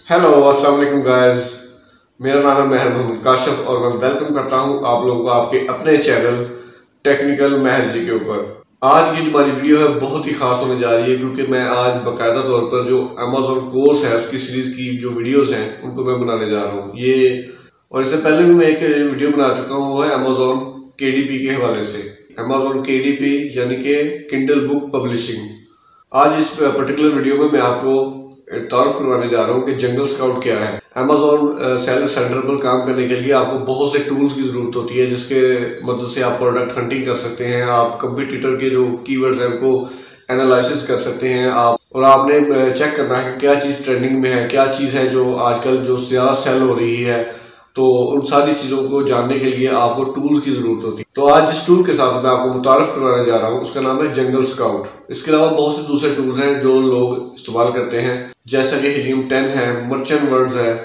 Hello अस्सलाम वालेकुम guys, मेरा नाम है महर मोहम्मद काशिफ और मैं वेलकम करता हूं आप लोगों को आपके अपने चैनल टेक्निकल महर जी के ऊपर। आज की जो हमारी वीडियो है बहुत ही खास होने जा रही है क्योंकि मैं आज बाकायदा तौर पर जो अमेज़न कोर्स है उसकी सीरीज की जो वीडियोस हैं उनको मैं बनाने जा रहा हूँ ये। और इससे पहले भी मैं एक वीडियो बना चुका हूँ, वो है अमेज़न KDP के हवाले से। अमेज़न KDP यानी कि किंडल बुक पब्लिशिंग। आज इस पर्टिकुलर वीडियो में मैं आपको तारुफ करवाने जा रहा हूँ कि जंगल स्काउट क्या है। अमेज़न सेलर सेंटर पर काम करने के लिए आपको बहुत से टूल्स की ज़रूरत होती है जिसके मदद से आप प्रोडक्ट हंटिंग कर सकते हैं। आप कंपटीटर के जो कीवर्ड्स हैं उनको एनालिसिस कर सकते हैं आप, और आपने चेक करना है कि क्या चीज़ ट्रेंडिंग में है, क्या चीज़ है जो आजकल जो ज़्यादा सेल हो रही है। तो उन सारी चीज़ों को जानने के लिए आपको टूल्स की ज़रूरत होती है। तो आज जिस टूल के साथ मैं आपको मुतारफ करवाने जा रहा हूँ उसका नाम है जंगल स्काउट। इसके अलावा बहुत से दूसरे टूल्स हैं जो लोग इस्तेमाल करते हैं, जैसा कि हीलियम 10 है, मर्चेंट वर्ड्स है,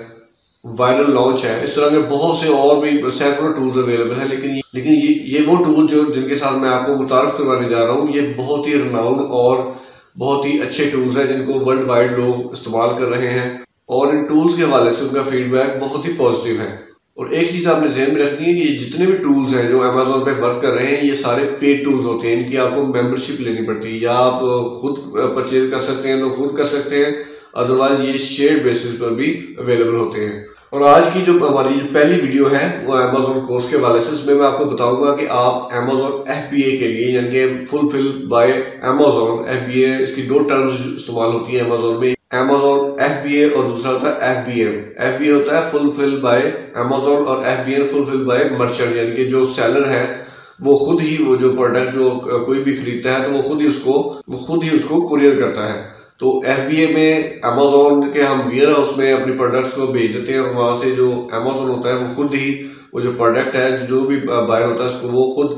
वायरल लॉन्च है। इस तरह के बहुत से और भी सैकड़ों टूल्स अवेलेबल हैं, लेकिन ये वो टूल जो जिनके साथ मैं आपको मुतारफ करवाने जा रहा हूँ ये बहुत ही रनाउंड और बहुत ही अच्छे टूल्स हैं जिनको वर्ल्ड वाइड लोग इस्तेमाल कर रहे हैं, और इन टूल्स के हवाले से उनका फीडबैक बहुत ही पॉजिटिव है। और एक चीज़ आपने ध्यान में रखनी है कि जितने भी टूल्स हैं जो अमेज़न पे वर्क कर रहे हैं ये सारे पेड टूल्स होते हैं। इनकी आपको मेंबरशिप लेनी पड़ती है, या आप खुद परचेज कर सकते हैं तो खुद कर सकते हैं, अदरवाइज ये शेयर बेसिस पर भी अवेलेबल होते हैं। और आज की जो हमारी जो पहली वीडियो है वो अमेज़न कोर्स के हवाले से, उसमें मैं आपको बताऊंगा कि आप अमेज़न FBA के लिए यानी कि फुलफिल बाय अमेज़न FBA, इसकी दो टर्म्स इस्तेमाल होती है अमेज़न में, अमेज़न FBA और दूसरा होता है FBM। FBA होता है फुलफिल बाय अमेज़न और FBM फुलफिल बाय मर्चेंट, यानी कि जो सेलर है वो खुद ही वो जो प्रोडक्ट जो कोई भी खरीदता है तो वो खुद ही उसको कुरियर करता है। तो FBA में अमेज़न के हम वेयर हाउस में अपनी प्रोडक्ट्स को भेज देते हैं और वहाँ से जो अमेज़न होता है वो खुद ही वो जो प्रोडक्ट है जो भी बायर होता है उसको वो खुद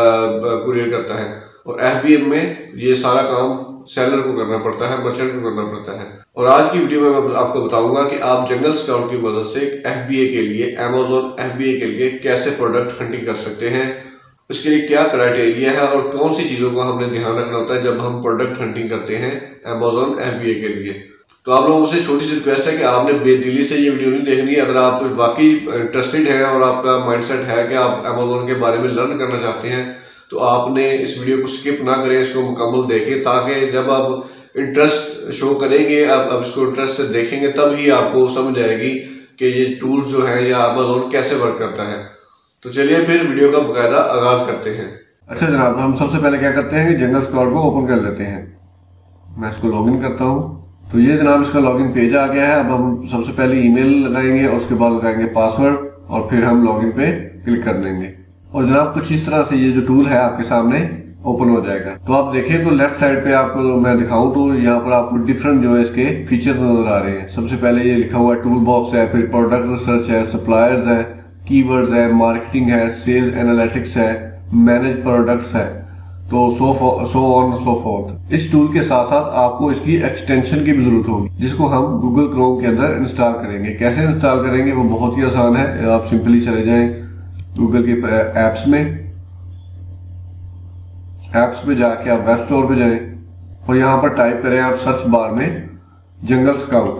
कुरियर करता है। और FBM में ये सारा काम सेलर को करना पड़ता है, मर्चेंट को करना पड़ता है। और आज की वीडियो में मैं आपको बताऊंगा कि आप जंगल स्काउट की मदद से FBA के लिए, अमेज़न FBA के लिए कैसे प्रोडक्ट हंटिंग कर सकते हैं, उसके लिए क्या क्राइटेरिया है और कौन सी चीज़ों को हमने ध्यान रखना होता है जब हम प्रोडक्ट हंटिंग करते हैं अमेज़न FBA के लिए। तो आप लोगों से छोटी सी रिक्वेस्ट है कि आपने बेदिली से ये वीडियो नहीं देखनी है। अगर आप वाकई इंटरेस्टेड हैं और आपका माइंडसेट है कि आप अमेज़न के बारे में लर्न करना चाहते हैं तो आपने इस वीडियो को स्किप ना करें, इसको मुकम्मल देखें, ताकि जब आप इंटरेस्ट शो करेंगे, आप इसको इंटरेस्ट से देखेंगे, तब ही आपको समझ आएगी कि ये टूल जो है या अमेज़न कैसे वर्क करता है। तो चलिए फिर वीडियो का बाकायदा आगाज करते हैं। अच्छा जनाब, हम सबसे पहले क्या करते हैं कि जंगल स्काउट को ओपन कर लेते हैं। मैं इसको लॉगिन करता हूँ। तो ये जनाब इसका लॉगिन पेज आ गया है। अब हम सबसे पहले ईमेल लगाएंगे और उसके बाद लगाएंगे पासवर्ड और फिर हम लॉगिन पे क्लिक कर देंगे। और जनाब कुछ इस तरह से ये जो टूल है आपके सामने ओपन हो जाएगा। तो आप देखें तो लेफ्ट साइड पे आपको मैं दिखाऊं तो यहाँ पर आपको डिफरेंट जो है इसके फीचर नजर आ रहे हैं। सबसे पहले ये लिखा हुआ टूल बॉक्स है, फिर प्रोडक्ट रिसर्च है, सप्लायर्स है, कीवर्ड्स है, मार्केटिंग है, सेल्स एनालिटिक्स है, मैनेज प्रोडक्ट्स है, तो सो ऑन सो फोर्थ। इस टूल के साथ साथ आपको इसकी एक्सटेंशन की भी जरूरत होगी जिसको हम गूगल क्रोम के अंदर इंस्टॉल करेंगे। कैसे इंस्टॉल करेंगे वो बहुत ही आसान है। आप सिंपली चले जाएं गूगल के एप्स में, एप्स पे जाके आप वेब स्टोर पे जाएं और यहाँ पर टाइप करें आप सर्च बार में जंगल स्काउट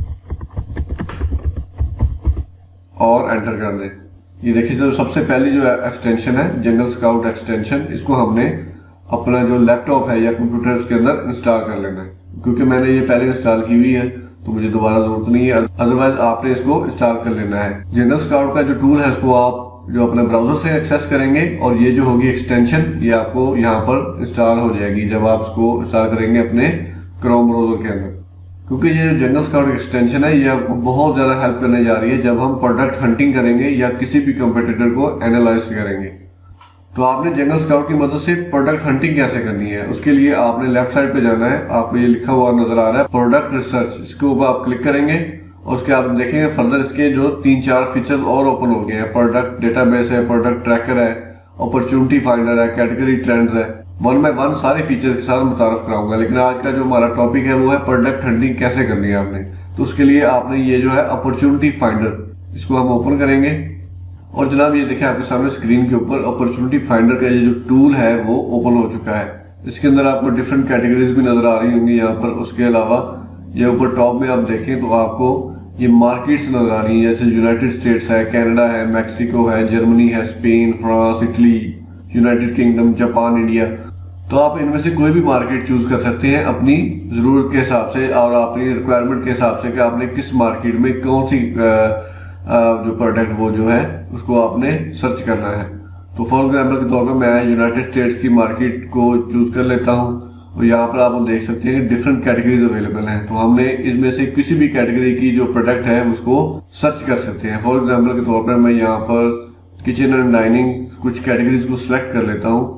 और एंटर कर दें। ये देखिए जो सबसे पहली जो एक्सटेंशन है जंगल स्काउट एक्सटेंशन, इसको हमने अपना जो लैपटॉप है या कंप्यूटर उसके अंदर इंस्टॉल कर लेना है। क्योंकि मैंने ये पहले इंस्टॉल की हुई है तो मुझे दोबारा जरूरत नहीं है, अदरवाइज आपने इसको इंस्टॉल कर लेना है। जंगल स्काउट का जो टूल है उसको आप जो अपने ब्राउजर से एक्सेस करेंगे और ये जो होगी एक्सटेंशन ये आपको यहाँ पर इंस्टॉल हो जाएगी जब आप इसको इंस्टॉल करेंगे अपने क्रोम ब्राउजर के अंदर। क्योंकि ये जंगल स्काउट एक्सटेंशन है ये आपको बहुत ज़्यादा हेल्प करने जा रही है जब हम प्रोडक्ट हंटिंग करेंगे या किसी भी कंपटीटर को एनालाइज करेंगे। तो आपने जंगल स्काउट की मदद से प्रोडक्ट हंटिंग कैसे करनी है उसके लिए आपने लेफ्ट साइड पे जाना है। आपको ये लिखा हुआ नजर आ रहा है प्रोडक्ट रिसर्च, इसके ऊपर आप क्लिक करेंगे और उसके आप देखेंगे फर्दर इसके जो 3-4 फीचर और ओपन हो गए हैं। प्रोडक्ट डेटाबेस है, प्रोडक्ट ट्रैकर है, अपॉर्चुनिटी फाइंडर है, कैटेगरी ट्रेंड्स है। वन बाय वन सारे फीचर के साथ मुतारफ कराऊंगा, लेकिन आज का जो हमारा टॉपिक है वो है प्रोडक्ट हंटिंग कैसे करनी है आपने। तो उसके लिए आपने ये जो है अपॉर्चुनिटी फाइंडर, इसको हम ओपन करेंगे और जनाब ये देखिए आपके सामने स्क्रीन के ऊपर अपॉर्चुनिटी फाइंडर का ये जो टूल है वो ओपन हो चुका है। इसके अंदर आपको डिफरेंट कैटेगरीज भी नजर आ रही होंगी यहाँ पर। उसके अलावा ये ऊपर टॉप में आप देखें तो आपको ये मार्केट्स नजर आ रही है, जैसे यूनाइटेड स्टेट्स है, कनाडा है, मैक्सिको है, जर्मनी है, Spain, France, Italy, United Kingdom, Japan, India. तो आप इनमें से कोई भी मार्केट चूज कर सकते हैं अपनी ज़रूरत के हिसाब से और अपनी रिक्वायरमेंट के हिसाब से कि आपने किस मार्केट में कौन सी जो प्रोडक्ट वो जो है उसको आपने सर्च करना है। तो फॉर एग्जाम्पल के तौर पर मैं यूनाइटेड स्टेट्स की मार्केट को चूज कर लेता हूँ और यहाँ पर आप देख सकते हैं कि डिफरेंट कैटेगरीज अवेलेबल हैं। तो हमने इसमें से किसी भी कैटेगरी की जो प्रोडक्ट है उसको सर्च कर सकते हैं। फॉर एग्जाम्पल के तौर पर मैं यहाँ पर किचन एंड डाइनिंग कुछ कैटेगरीज को सिलेक्ट कर लेता हूँ।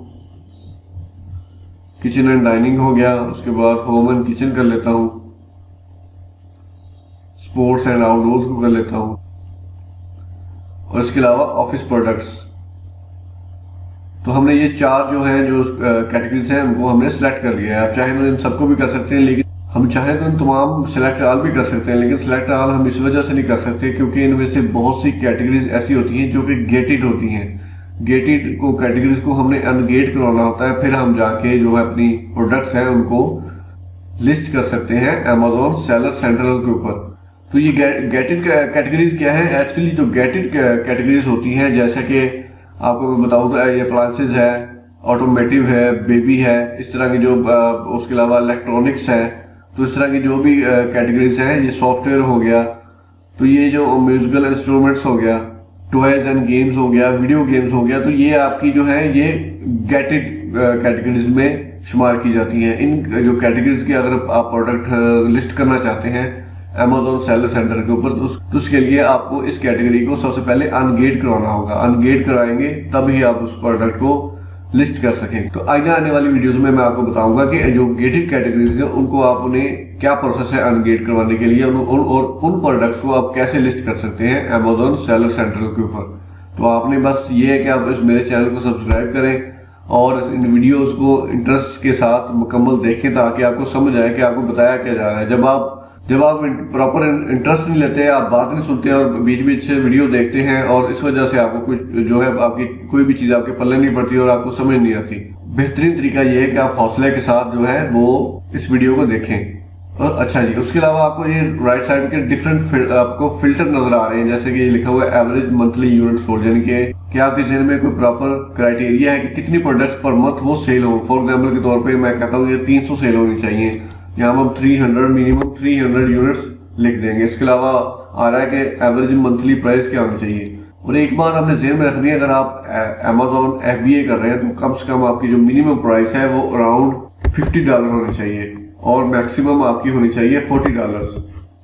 किचन एंड डाइनिंग हो गया, उसके बाद होम एंड किचन कर लेता हूँ, स्पोर्ट्स एंड आउटडोर्स को कर लेता हूँ और इसके अलावा ऑफिस प्रोडक्ट्स। तो हमने ये 4 जो है जो कैटेगरीज हैं उनको हमने सेलेक्ट कर लिया है। आप चाहे तो इन सबको भी कर सकते हैं, लेकिन हम चाहे तो इन तमाम सेलेक्ट ऑल भी कर सकते हैं, लेकिन सेलेक्ट ऑल हम इस वजह से नहीं कर सकते क्योंकि इनमें से बहुत सी कैटेगरीज ऐसी होती हैं जो कि गेटेड होती हैं। गेटेड को कैटेगरीज को हमने अनगेट करवाना होता है, फिर हम जाके जो है अपनी प्रोडक्ट्स हैं उनको लिस्ट कर सकते हैं अमेजोन सेलर सेंट्रल के ऊपर। तो ये गेटेड कैटेगरीज क्या है? एक्चुअली जो गेटेड कैटेगरीज होती हैं, जैसे कि आपको मैं बताऊँ तो ये अप्लायंसेज है, ऑटोमेटिव है, बेबी है, इस तरह की जो उसके अलावा इलेक्ट्रॉनिक्स है, तो इस तरह की जो भी कैटेगरीज हैं, ये सॉफ्टवेयर हो गया, तो ये जो म्यूजिकल इंस्ट्रूमेंट्स हो गया, टॉयज एंड गेम्स हो गया, वीडियो गेम्स हो गया, तो ये आपकी जो है ये गेटेड कैटेगरीज में शुमार की जाती हैं। इन जो कैटेगरीज की अगर आप प्रोडक्ट लिस्ट करना चाहते हैं अमेजोन सेलर सेंटर के ऊपर, तो उसके लिए आपको इस कैटेगरी को सबसे पहले अनगेट करवाना होगा। अनगेट कराएंगे तभी आप उस प्रोडक्ट को लिस्ट कर सकें। तो आने वाली वीडियोस में मैं आपको बताऊंगा कि जो गेटेड कैटेगरीज है उनको आपने क्या प्रोसेस है अनगेट करवाने के लिए और उन प्रोडक्ट्स को आप कैसे लिस्ट कर सकते हैं अमेजोन सेलर सेंटर के ऊपर। तो आपने बस ये है कि आप इस मेरे चैनल को सब्सक्राइब करें और इन वीडियोस को इंटरेस्ट के साथ मुकम्मल देखें ताकि आपको समझ आए कि आपको बताया क्या जा रहा है। जब आप प्रॉपर इंटरेस्ट नहीं लेते, आप बात नहीं सुनते और बीच बीच से वीडियो देखते हैं और इस वजह से आपको कुछ जो है आपकी कोई भी चीज आपके पल्ले नहीं पड़ती और आपको समझ नहीं आती। बेहतरीन तरीका यह है कि आप हौसले के साथ जो है वो इस वीडियो को देखें। और अच्छा जी, उसके अलावा आपको ये राइट साइड के डिफरेंट आपको फिल्टर नजर आ रहे हैं, जैसे कि ये लिखा हुआ है एवरेज मंथली यूनिट सोल्ड, यानी कि आपके जहन में कोई प्रॉपर क्राइटेरिया है कि कितनी प्रोडक्ट्स पर मंथ वो सेल हो। फॉर एग्जाम्पल के तौर पर मैं कहता हूँ ये 300 सेल होनी चाहिए, यहाँ हम 300 मिनिमम 300 यूनिट्स लिख देंगे। इसके अलावा आ रहा है कि एवरेज मंथली प्राइस क्या होनी चाहिए। और एक बात आपने जेहन में रखनी है, अगर आप अमेजोन FBA कर रहे हैं तो कम से कम आपकी जो मिनिमम प्राइस है वो अराउंड $50 होनी चाहिए और मैक्सिमम आपकी होनी चाहिए $40।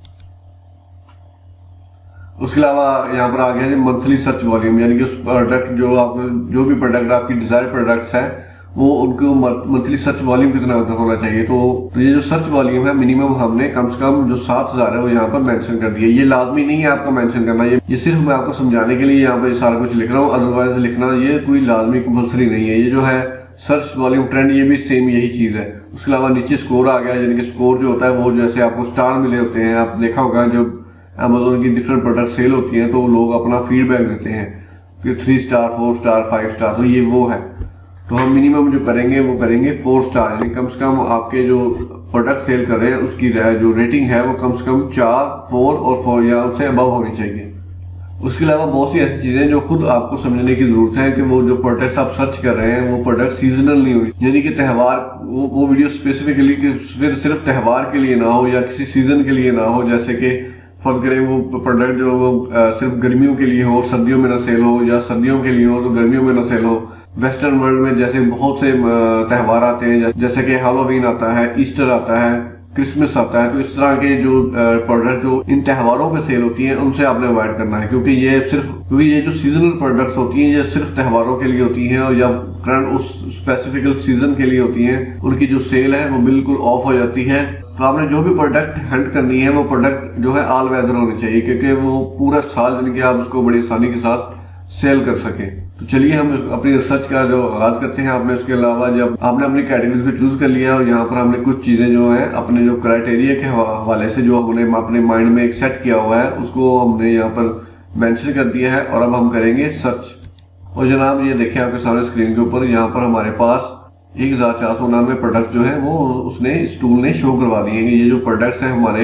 उसके अलावा यहाँ पर आ गया मंथली सर्च वॉल्यूम, यानी कि उस प्रोडक्ट जो भी प्रोडक्ट आपकी डिजायर प्रोडक्ट्स है वो उनको मंथली सर्च वॉल्यूम कितना होना चाहिए। तो ये जो सर्च वॉल्यूम है मिनिमम हमने कम से कम जो 7000 है वो यहाँ पर मेंशन कर दिया। ये लाजमी नहीं है आपको मेंशन करना, ये सिर्फ मैं आपको समझाने के लिए यहाँ पर सारा कुछ लिख रहा हूँ, अदरवाइज लिखना ये कोई लाजमी कंपल्सरी नहीं है। ये जो है सर्च वॉल्यूम ट्रेंड ये भी सेम यही चीज है। उसके अलावा नीचे स्कोर आ गया, यानी कि स्कोर जो होता है वो जैसे आपको स्टार मिले होते हैं, आप देखा होगा जब अमेजोन की डिफरेंट प्रोडक्ट सेल होती है तो लोग अपना फीडबैक देते हैं कि 3 स्टार 4 स्टार 5 स्टार, तो ये वो है। तो हम मिनिमम जो करेंगे वो करेंगे 4 स्टार, यानी कम से कम आपके जो प्रोडक्ट सेल कर रहे हैं उसकी जो रेटिंग है वो कम से कम 4, 4 और 4 या उससे अबव होनी चाहिए। उसके अलावा बहुत सी ऐसी चीजें जो खुद आपको समझने की जरूरत है कि वो जो प्रोडक्ट्स आप सर्च कर रहे हैं वो प्रोडक्ट सीजनल नहीं हुई, यानी कि त्यौहार वो वीडियो स्पेसिफिकली सिर्फ त्यौहार के लिए ना हो या किसी सीजन के लिए ना हो, जैसे कि फर्ज करें वो प्रोडक्ट जो वो सिर्फ गर्मियों के लिए हो, सर्दियों में ना सेल हो, या सर्दियों के लिए हो तो गर्मियों में ना सेल हो। वेस्टर्न वर्ल्ड में जैसे बहुत से त्यौहार आते हैं, जैसे कि हैलोवीन आता है, ईस्टर आता है, क्रिसमस आता है, तो इस तरह के जो प्रोडक्ट जो इन त्योहारों पे सेल होती हैं उनसे आपने अवॉइड करना है, क्योंकि ये जो सीजनल प्रोडक्ट्स होती हैं ये सिर्फ त्योहारों के लिए होती हैं और या करंट उस स्पेसिफिक सीजन के लिए होती हैं, उनकी जो सेल है वो बिल्कुल ऑफ हो जाती है। तो आपने जो भी प्रोडक्ट हंट करनी है वो प्रोडक्ट जो है ऑल वेदर होनी चाहिए, क्योंकि वो पूरा साल यानी कि आप उसको बड़ी आसानी के साथ सेल कर सकें। तो चलिए हम अपनी रिसर्च का जो आगाज करते हैं। आपने उसके अलावा जब आपने अपनी कैटेगरीज को चूज कर लिया और यहाँ पर हमने कुछ चीजें जो है अपने जो क्राइटेरिया के हवाले से जो हमने अपने माइंड में एक सेट किया हुआ है उसको हमने यहाँ पर मेंशन कर दिया है और अब हम करेंगे सर्च। और जनाब ये देखें आपके सामने स्क्रीन के ऊपर यहाँ पर हमारे पास 1499 प्रोडक्ट जो है वो उसने इस टूल ने शो करवा दिए हैं कि ये जो प्रोडक्ट्स हैं हमारे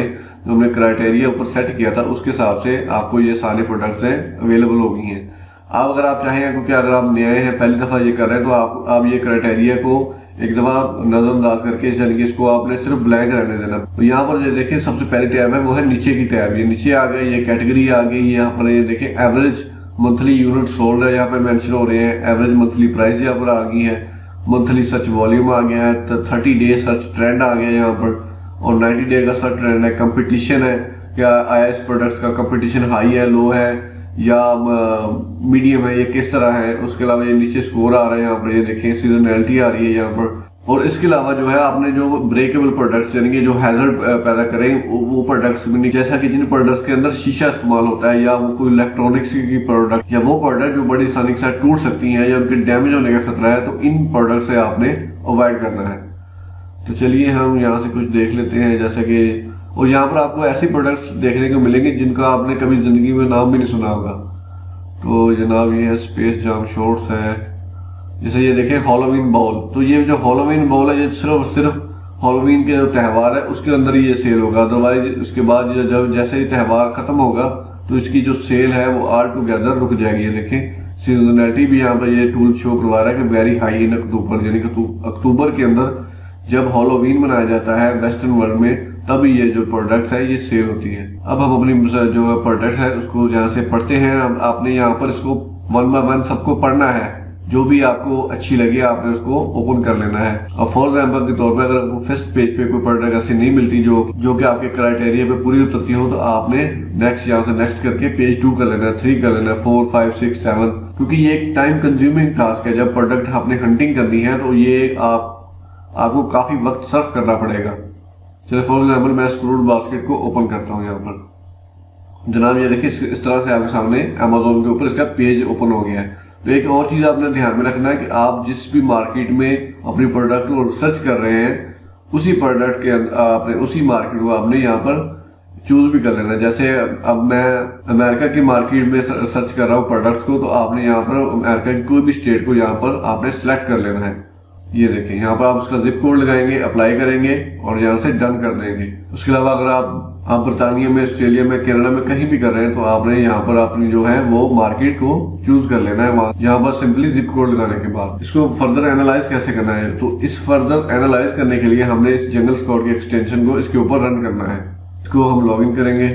जो हमने क्राइटेरिया ऊपर सेट किया था उसके हिसाब से आपको ये सारे प्रोडक्ट्स हैं अवेलेबल हो गई हैं। आप अगर आप चाहें, क्योंकि अगर आप नए हैं पहली दफ़ा ये कर रहे हैं, तो आप ये क्राइटेरिया को एक दफ़ा नज़रअंदाज करके चलिए इसको आपने सिर्फ ब्लैंक रहने देना। तो यहाँ पर ये देखिए सबसे पहली टैब है वो है नीचे की टैब। ये नीचे आ गई, ये कैटेगरी आ गई। यहाँ पर ये देखिए एवरेज मंथली यूनिट सोल्ड है, यहाँ पर मेंशन हो रहे हैं। एवरेज मंथली प्राइस यहाँ पर आ गई है। मंथली सर्च वॉल्यूम आ गया है। 30 डे सर्च ट्रेंड आ गया यहाँ पर, और 90 डे का सर्च ट्रेंड है। कंपटीशन है, क्या आया इस प्रोडक्ट का कंपटीशन हाई है, लो है या मीडियम है, ये किस तरह है। उसके अलावा ये नीचे स्कोर आ रहा है, यहाँ पर ये देखें सीजनैलिटी आ रही है यहाँ पर। और इसके अलावा जो है आपने जो ब्रेकेबल प्रोडक्ट्स यानी कि जो हैजर्ड पैदा करें वो प्रोडक्ट्स भी नहीं, जैसा कि जिन प्रोडक्ट्स के अंदर शीशा इस्तेमाल होता है या वो कोई इलेक्ट्रॉनिक्स की प्रोडक्ट या वो प्रोडक्ट जो बड़ी आसानी के साथ टूट सकती हैं या उनके डैमेज होने का खतरा है, तो इन प्रोडक्ट से आपने अवॉइड करना है। तो चलिए हम यहाँ से कुछ देख लेते हैं, जैसे कि और यहाँ पर आपको ऐसे प्रोडक्ट्स देखने को मिलेंगे जिनका आपने कभी जिंदगी में नाम भी नहीं सुना होगा। तो जनाब ये है स्पेस जाम शॉर्ट्स है, जैसे ये देखें हैलोवीन बॉल। तो ये जो हैलोवीन बॉल है ये सिर्फ हैलोवीन के जो त्यौहार है उसके अंदर ही ये सेल होगा, अदरवाइज उसके बाद जब जैसे ही त्यौहार खत्म होगा तो इसकी जो सेल है वो ऑल टुगेदर रुक जाएगी। ये देखें सीजनैलिटी भी यहाँ पर ये टूल शो करवा रहा है कि वेरी हाई इन अक्टूबर, यानी कि अक्टूबर के अंदर जब हैलोवीन मनाया जाता है वेस्टर्न वर्ल्ड में तब ये जो प्रोडक्ट है ये सेल होती है। अब हम अपनी जो प्रोडक्ट है उसको यहाँ से पढ़ते हैं। आपने यहाँ पर इसको 1 बाय 1 सबको पढ़ना है, जो भी आपको अच्छी लगे आपने उसको ओपन कर लेना है। और फॉर एग्जाम्पल के तौर पर अगर आपको फर्स्ट पेज पे कोई प्रोडक्ट ऐसी नहीं मिलती जो कि आपके क्राइटेरिया पे पूरी उतरती हो, तो आपने नेक्स्ट यहाँ से नेक्स्ट करके पेज 2 कर लेना है, 3 कर लेना है, 4, 5, 6, 7, क्योंकि ये एक टाइम कंज्यूमिंग टास्क है। जब प्रोडक्ट आपने हंटिंग करनी है तो ये आपको काफी वक्त सर्व करना पड़ेगा। चलिए फॉर एग्जाम्पल मैं फ्रूट बास्केट को ओपन करता हूँ। यहाँ पर जनाब ये देखिए इस तरह से आपके सामने अमेज़न के ऊपर इसका पेज ओपन हो गया है। तो एक और चीज आपने ध्यान में रखना है कि आप जिस भी मार्केट में अपनी प्रोडक्ट को सर्च कर रहे हैं उसी प्रोडक्ट के आपने उसी मार्केट को आपने यहाँ पर चूज भी कर लेना है। जैसे अब मैं अमेरिका की मार्केट में सर्च कर रहा हूँ प्रोडक्ट को, तो आपने यहाँ पर अमेरिका की कोई भी स्टेट को यहाँ पर आपने सिलेक्ट कर लेना है। ये देखें यहाँ पर आप उसका जिप कोड लगाएंगे, अप्लाई करेंगे और यहाँ से डन कर देंगे। उसके अलावा अगर आप बर्तानिया में, ऑस्ट्रेलिया में, कनाडा में कहीं भी कर रहे हैं तो आपने यहाँ पर अपनी जो है वो मार्केट को चूज कर लेना है। वहाँ यहाँ पर सिंपली जिप कोड लगाने के बाद इसको फर्दर एनालाइज कैसे करना है, तो इस फर्दर एनालाइज करने के लिए हमने इस जंगल स्काउट की एक्सटेंशन को इसके ऊपर रन करना है। इसको हम लॉग इन करेंगे।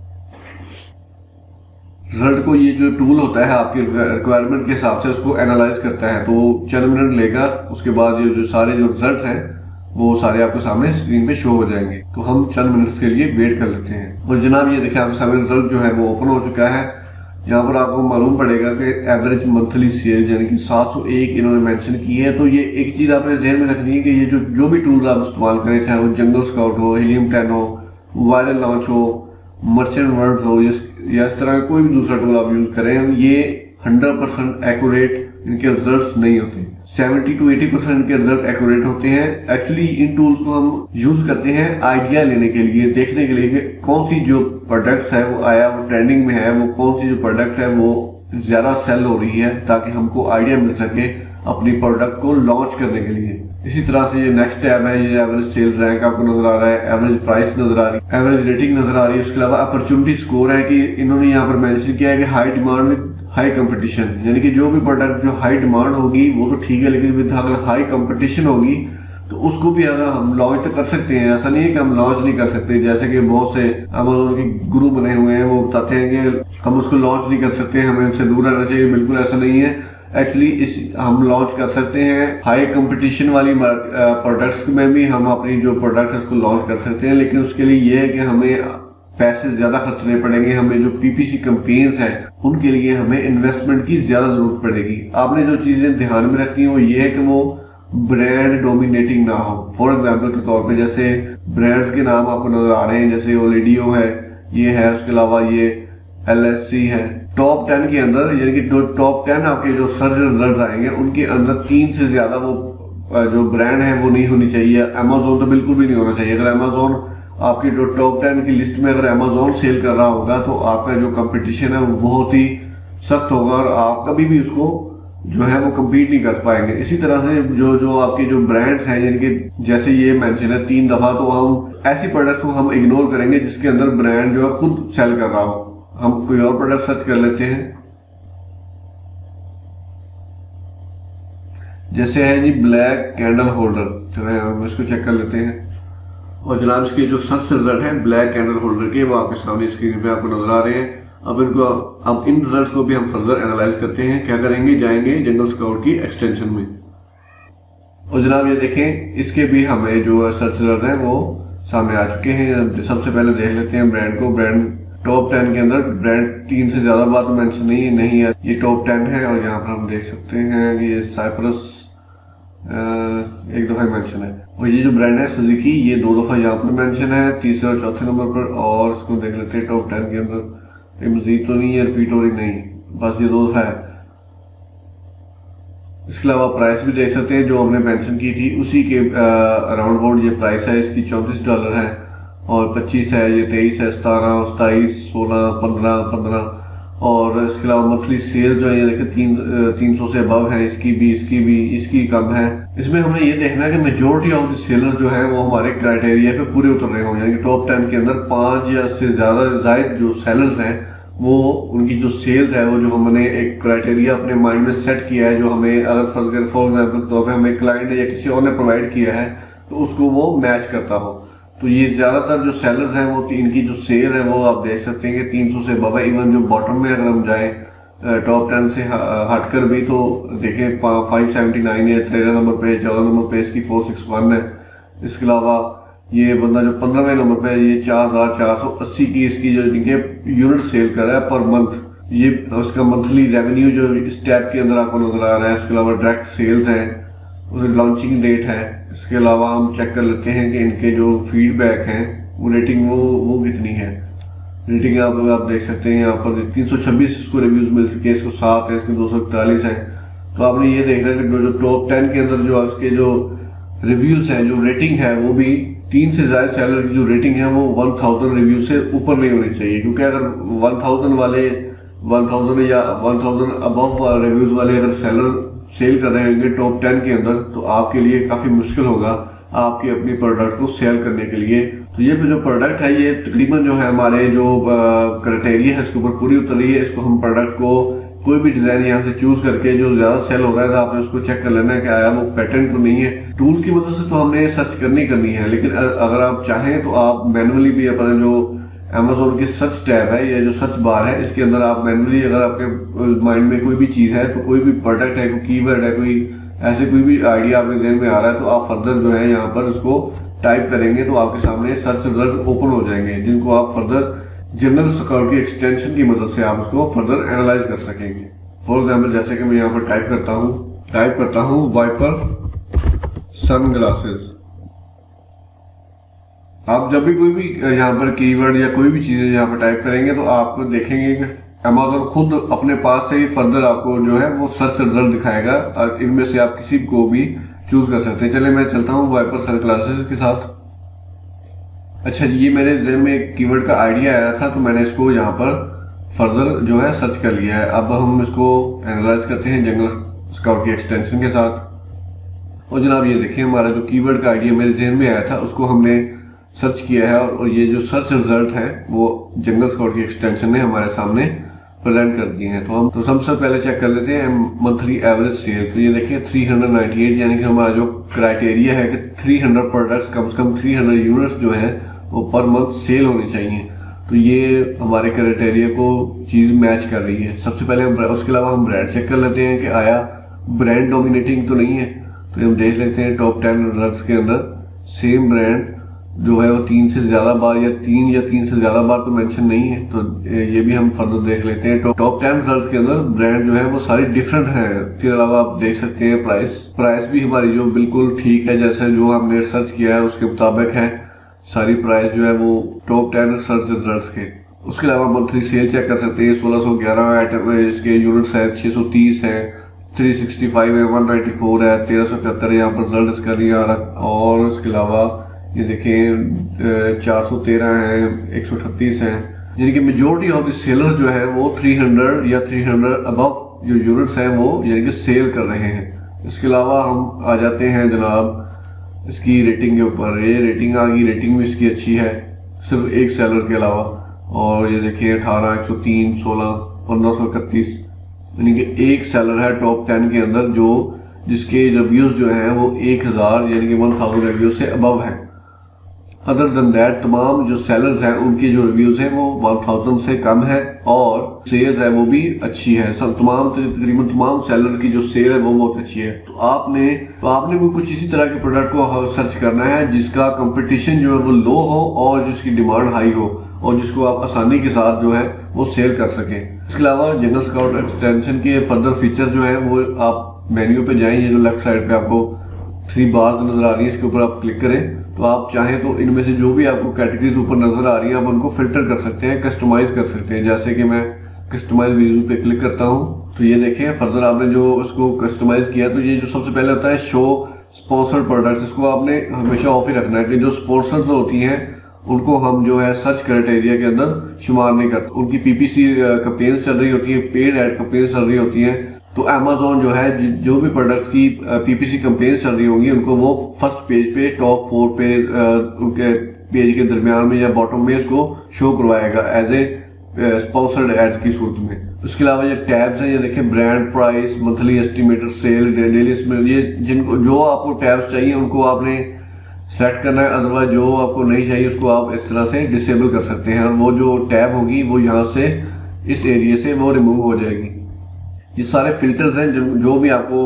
रिजल्ट को ये जो टूल होता है आपकी रिक्वायरमेंट के हिसाब से उसको एनालाइज करता है, तो चंद मिनट लेगा। उसके बाद ये जो सारे जो रिजल्ट हैं वो सारे आपके सामने स्क्रीन पे शो हो जाएंगे। तो हम चंद मिनट के लिए वेट कर लेते हैं। और जनाब ये देखिए आपके सामने रिजल्ट जो है वो ओपन हो चुका है। यहाँ पर आपको मालूम पड़ेगा कि एवरेज मंथली सेल यानी कि 701 इन्होंने मेंशन की है। तो ये एक चीज आपने ध्यान में रखनी है कि ये जो भी टूल आप इस्तेमाल करें, चाहे वो जंगल स्काउट हो, हीलियम 10 हो, वायरल लॉन्च हो, मर्चेंट वर्ड्स हो या इस तरह का कोई भी दूसरा टूल आप यूज करें, ये 100% एक्यूरेट इनके रिजल्ट्स नहीं होते। 70 to 80% इनके रिजल्ट एक्यूरेट होते हैं। एक्चुअली इन टूल्स को हम यूज करते हैं आइडिया लेने के लिए, देखने के लिए कि कौन सी जो प्रोडक्ट है वो आया, वो ट्रेंडिंग में है, वो कौन सी जो प्रोडक्ट है वो ज्यादा सेल हो रही है, ताकि हमको आइडिया मिल सके अपनी प्रोडक्ट को लॉन्च करने के लिए। इसी तरह से ये नेक्स्ट टैब है, ये एवरेज सेल रैंक आपको नजर आ रहा है, एवरेज प्राइस नजर आ रही है, एवरेज रेटिंग नजर आ रही है। उसके अलावा अपॉर्चुनिटी स्कोर है कि इन्होंने यहाँ पर मेंशन किया है कि high demand with high competition, यानी कि जो भी प्रोडक्ट जो हाई डिमांड होगी वो तो ठीक है, लेकिन विद अगर हाई कंपटीशन होगी तो उसको भी अगर हम लॉन्च तो कर सकते हैं। ऐसा नहीं है कि हम लॉन्च नहीं कर सकते, जैसे कि बहुत से अमेज़न के गुरु बने हुए हैं वो बताते हैं कि हम उसको लॉन्च नहीं कर सकते, हमें उनसे दूर रहना चाहिए। बिल्कुल ऐसा नहीं है। एक्चुअली हम लॉन्च कर सकते हैं हाई कंपटीशन वाली प्रोडक्ट्स में भी हम अपनी जो प्रोडक्ट है उसको लॉन्च कर सकते हैं, लेकिन उसके लिए ये है कि हमें पैसे ज्यादा खर्चने पड़ेंगे। हमें जो पीपीसी कैंपेन्स हैं उनके लिए हमें इन्वेस्टमेंट की ज्यादा जरूरत पड़ेगी। आपने जो चीजें ध्यान में रखनी है वो ये है कि वो ब्रांड डोमिनेटिंग ना हो। फॉर एग्जाम्पल के तौर पे जैसे ब्रांड्स के नाम आपको नजर आ रहे हैं, जैसे ओलेडियो है, ये है, उसके अलावा ये LHC है। टॉप 10 के अंदर यानी कि टॉप 10 आपके जो सर्च रिजल्ट आएंगे उनके अंदर 3 से ज्यादा वो जो ब्रांड है वो नहीं होनी चाहिए। अमेज़न तो बिल्कुल भी नहीं होना चाहिए। अगर अमेज़न आपकी जो टॉप 10 की लिस्ट में अगर अमेज़न सेल कर रहा होगा तो आपका जो कंपटीशन है वो बहुत ही सख्त होगा और आप कभी भी उसको जो है वो कम्पीट नहीं कर पाएंगे। इसी तरह से जो आपके जो ब्रांड्स हैं, यानी कि जैसे ये मेंशन है 3 दफा, तो हम ऐसी प्रोडक्ट को हम इग्नोर करेंगे जिसके अंदर ब्रांड जो है खुद सेल कर रहा हो। हम कोई और प्रोडक्ट सर्च कर लेते हैं, जैसे है जी ब्लैक कैंडल होल्डर, चलो हम इसको चेक कर लेते हैं। और जनाब इसके जो सर्च रिजल्ट है ब्लैक कैंडल होल्डर के, वो आपके सामने स्क्रीन पे आपको नजर आ रहे हैं। अब इन रिजल्ट को भी हम फर्दर एनालाइज करते हैं। क्या करेंगे, जाएंगे जंगल स्काउट की एक्सटेंशन में, और जनाब ये देखें इसके भी हमें जो सर्च रिजल्ट है वो सामने आ चुके हैं। सबसे पहले देख लेते हैं ब्रांड को। ब्रांड टॉप 10 के अंदर ब्रांड 3 से ज्यादा बार तो मेंशन नहीं है, ये टॉप 10 है। और यहाँ पर हम देख सकते हैं कि ये साइप्रस एक दफा मेंशन है, और ये जो ब्रांड है सुजुकी, ये 2 दफा यहाँ पर मेंशन है, तीसरे और चौथे नंबर पर। और इसको देख लेते हैं टॉप 10 के अंदर, मजीद तो नहीं है, रिपीट हो रही नहीं, बस ये 2 दफा है। इसके अलावा प्राइस भी देख सकते हैं जो हमने मेंशन की थी उसी के अराउंड अबाउट ये प्राइस है। इसकी $34 है, और 25 है, ये 23 है, 17, 27, 16, 15। और इसके अलावा मंथली सेल जो है ये देखिए 300 से अबव है, इसकी कम है। इसमें हमें ये देखना है कि मेजोरिटी ऑफ द सेलर जो है वो हमारे क्राइटेरिया पे पूरे उतर रहे हों, यानी कि टॉप 10 के अंदर 5 या से ज्यादा जो सेलर्स हैं वो उनकी जो सेल्स है, वो जो हमने एक क्राइटेरिया अपने माइंड में सेट किया है, जो हमें अगर फॉर एग्जाम्पल तौर पर हमें क्लाइंट या किसी और ने प्रोवाइड किया है तो उसको वो मैच करता हो। तो ये ज्यादातर जो सेलर्स हैं वो इनकी जो सेल है वो आप देख सकते हैं कि 300 से अबव है। इवन जो बॉटम में अगर हम जाएं टॉप 10 से हटकर भी, तो देखें 579 है 13 नंबर पे, 14 नंबर पे इसकी 461 है। इसके अलावा ये बंदा जो 15वें नंबर पे है, ये 4480 की इसकी जो इनके यूनिट सेल कर रहा है पर मंथ, ये उसका मंथली रेवेन्यू जो इस टैब के अंदर आपको नजर आ रहा है। इसके अलावा डायरेक्ट सेल्स है, उसकी लॉन्चिंग डेट है। इसके अलावा हम चेक कर लेते हैं कि इनके जो फीडबैक हैं वो रेटिंग वो कितनी है। रेटिंग आप देख सकते हैं यहाँ पर 326 इसको रिव्यूज मिल चुके हैं, इसको 7 है, इसके 241 है। तो आपने ये देखना है कि जो टॉप 10 के अंदर जो उसके जो रिव्यूज हैं, जो रेटिंग है, वो भी 3 से ज्यादा सेलर की जो रेटिंग है वो 1000 रिव्यू से ऊपर नहीं होनी चाहिए, क्योंकि अगर 1000 वाले 1000 या 1000 अबव रिव्यूज वाले अगर सेलर सेल कर रहे होंगे टॉप 10 के अंदर, तो आपके लिए काफी मुश्किल होगा आपकी अपनी प्रोडक्ट को सेल करने के लिए। तो ये जो प्रोडक्ट है ये तकरीबन जो है हमारे जो क्राइटेरिया है इसके ऊपर पूरी उतर रही है। इसको हम प्रोडक्ट को कोई भी डिजाइन यहाँ से चूज करके जो ज्यादा सेल हो रहा है आपने उसको चेक कर लेना है कि आया वो पैटर्न तो नहीं है। टूल्स की मदद से तो हमने सर्च करनी है, लेकिन अगर आप चाहें तो आप मैनुअली भी अपना जो Amazon की सर्च टैब है या जो सर्च बार है इसके अंदर आप मैनुअली अगर आपके माइंड में कोई भी चीज है, तो कोई भी प्रोडक्ट है, कोई कीवर्ड है, कोई ऐसे कोई भी आइडिया आपके ज़हन में आ रहा है, तो आप फर्दर जो है यहाँ पर उसको टाइप करेंगे तो आपके सामने सर्च रिजल्ट ओपन हो जाएंगे, जिनको आप फर्दर जंगल स्काउट की एक्सटेंशन की मदद से आप उसको फर्दर एनालाइज कर सकेंगे। फॉर एग्जाम्पल जैसे कि मैं यहाँ पर टाइप करता हूँ वाइपर सन ग्लासेस। आप जब भी कोई भी यहाँ पर कीवर्ड या कोई भी चीजें यहाँ पर टाइप करेंगे तो आपको देखेंगे कि Amazon खुद अपने पास से ही फर्दर आपको जो है वो सर्च रिजल्ट दिखाएगा, और इनमें से आप किसी को भी चूज कर सकते हैं। चले मैं चलता हूँ वाइपर सन ग्लासेस के साथ। अच्छा जी, ये मेरे ज़हन में एक कीवर्ड का आइडिया आया था, तो मैंने इसको यहाँ पर फर्दर जो है सर्च कर लिया है। अब हम इसको एनालाइज करते हैं जंगल स्काउट की एक्सटेंशन के साथ। और जनाब ये देखिए हमारा जो कीवर्ड का आइडिया मेरे ज़हन में आया था उसको हमने सर्च किया है, और ये जो सर्च रिजल्ट है वो जंगल स्काउट की एक्सटेंशन ने हमारे सामने प्रेजेंट कर दिए हैं। तो हम सबसे पहले चेक कर लेते हैं मंथली एवरेज सेल। तो ये देखिए 398, यानी कि हमारा जो क्राइटेरिया है कि 300 प्रोडक्ट्स कम से कम 300 यूनिट्स जो है वो पर मंथ सेल होनी चाहिए। तो ये हमारे क्राइटेरिया को चीज मैच कर रही है। सबसे पहले हम उसके अलावा हम ब्रांड चेक कर लेते हैं कि आया ब्रांड डोमिनेटिंग तो नहीं है। तो हम देख लेते हैं टॉप 10 रिजल्ट्स के अंदर सेम ब्रांड जो है वो 3 से ज्यादा बार या 3 से ज्यादा बार तो मेंशन नहीं है। तो ये भी हम फर्दर देख लेते हैं। टॉप 10 रिजल्ट्स के अंदर ब्रांड जो है वो सारी डिफरेंट है। इसके अलावा आप देख सकते हैं प्राइस भी हमारी जो बिल्कुल ठीक है, जैसे जो हमने सर्च किया है उसके मुताबिक है सारी प्राइस जो है वो टॉप 10 सर्च रिजल्ट्स के। उसके अलावा मंथली सेल चेक कर सकते हैं। 1611 आइटम इसके यूनिट्स है, 630 है, 365 है, 194 है, 1371 यहाँ पर रिजल्ट इसका नहीं आ रहा। और उसके अलावा ये देखिए 413 है, 138 है, यानी कि मेजोरिटी ऑफ द सेलर जो है वो 300 या 300 अबव जो यूनिट्स हैं वो यानी कि सेल कर रहे हैं। इसके अलावा हम आ जाते हैं जनाब इसकी रेटिंग के ऊपर। ये रेटिंग आ गई, रेटिंग भी इसकी अच्छी है सिर्फ एक सेलर के अलावा। और ये देखिए 18, 103, 16, 1531 यानी कि एक सेलर है टॉप 10 के अंदर जो जिसके रिव्यूज जो हैं वो 1000 यानी कि 1000 रिव्यूज से अबव है। अदर देन दैट तमाम जो सेलर्स हैं उनके जो रिव्यूज हैं वो 1000 से कम है और सेल्स है वो भी अच्छी है। तकरीबन तमाम सेलर की जो सेल है वो बहुत अच्छी है। तो आपने भी कुछ इसी तरह के प्रोडक्ट को सर्च करना है जिसका कंपटीशन जो है वो लो हो और जिसकी डिमांड हाई हो और जिसको आप आसानी के साथ जो है वो सेल कर सकें। इसके अलावा जंगल स्काउट एक्सटेंशन के फर्दर फीचर जो है वो आप मेन्यू पे जाएं, ये जो लेफ्ट साइड पे आपको 3 बार्स नजर आ रही है इसके ऊपर आप क्लिक करें तो आप चाहें तो इनमें से जो भी आपको कैटेगरीज ऊपर नजर आ रही है आप उनको फिल्टर कर सकते हैं, कस्टमाइज कर सकते हैं। जैसे कि मैं कस्टमाइज व्यू पे क्लिक करता हूं तो ये देखें फर्दर आपने जो उसको कस्टमाइज किया तो ये जो सबसे पहले होता है शो स्पॉन्सर्ड प्रोडक्ट्स, इसको आपने हमेशा ऑफ ही रखना है कि जो स्पॉन्सर्ड होती हैं उनको हम जो है सर्च क्राइटेरिया के अंदर शुमार नहीं करते। उनकी पीपीसी कैंपेन्स चल रही होती है, पेड एड कैंपेन्स चल रही होती हैं। तो अमेज़ॉन जो है जो भी प्रोडक्ट्स की पीपीसी कैंपेन चल रही होंगी उनको वो फर्स्ट पेज पे टॉप 4 पे उनके पेज के दरमियान में या बॉटम में इसको शो करवाएगा एज ए स्पॉन्सर्ड एड्स की सूरत में। उसके अलावा ये टैब्स हैं, ये देखें brand price, monthly estimated sale, daily, इसमें ये जिनको जो आपको टैब्स चाहिए उनको आपने सेट करना है, अदरवाइज जो आपको नहीं चाहिए उसको आप इस तरह से डिसेबल कर सकते हैं और वो जो टैब होगी वो यहाँ से इस एरिया से वो रिमूव हो जाएगी। ये सारे फिल्टर्स हैं जो भी आपको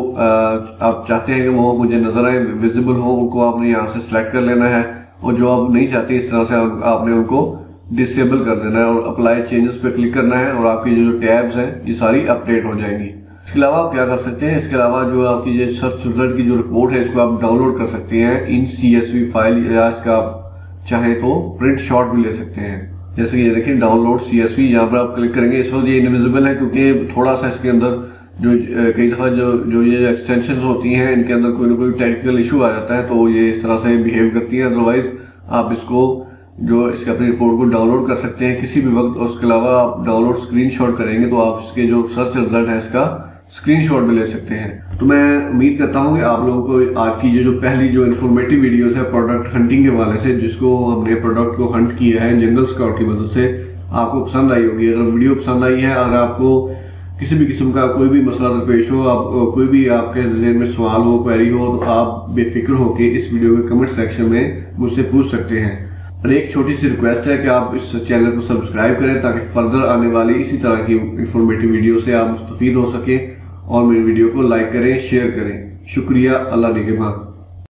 आप चाहते हैं कि वो मुझे नजर आए, विजिबल हो, उनको आपने यहाँ से सिलेक्ट कर लेना है और जो आप नहीं चाहते इस तरह से आपने उनको डिसेबल कर देना है और अप्लाई चेंजेस पे क्लिक करना है और आपकी जो टैब्स हैं ये सारी अपडेट हो जाएंगी। इसके अलावा आप क्या कर सकते हैं, इसके अलावा जो आपकी ये सर्च रिजल्ट की जो रिपोर्ट है इसको आप डाउनलोड कर सकते हैं इन CSV फाइल या इसका आप चाहें तो प्रिंट शॉट भी ले सकते हैं। जैसे कि ये देखिए डाउनलोड CSV, यहाँ पर आप क्लिक करेंगे। इस वक्त ये इनविजिबल है क्योंकि थोड़ा सा इसके अंदर जो कई दफ़ा जो ये एक्सटेंशन होती हैं इनके अंदर कोई ना कोई टेक्निकल इशू आ जाता है तो ये इस तरह से बिहेव करती है। अदरवाइज आप इसको जो इसके अपनी रिपोर्ट को डाउनलोड कर सकते हैं किसी भी वक्त। और उसके अलावा आप डाउनलोड स्क्रीनशॉट करेंगे तो आप इसके जो सर्च रिजल्ट है इसका स्क्रीनशॉट भी ले सकते हैं। तो मैं उम्मीद करता हूँ कि आप लोगों को आज की जो पहली जो इन्फॉर्मेटिव वीडियोस है प्रोडक्ट हंटिंग के हवाले से, जिसको हमने प्रोडक्ट को हंट किया है जंगल स्काउट की मदद से, आपको पसंद आई होगी। अगर वीडियो पसंद आई है, अगर आपको किसी भी किस्म का कोई भी मसला दरपेश हो, आप कोई भी आपके ज़हन में सवाल हो, क्वेरी हो, तो आप बेफिक्र होकर इस वीडियो के कमेंट सेक्शन में मुझसे पूछ सकते हैं। और एक छोटी सी रिक्वेस्ट है कि आप इस चैनल को सब्सक्राइब करें ताकि फर्दर आने वाली इसी तरह की इंफॉर्मेटिव वीडियो से आप मुस्तफीद हो सकें और मेरी वीडियो को लाइक करें, शेयर करें। शुक्रिया, अल्लाह निगहबान।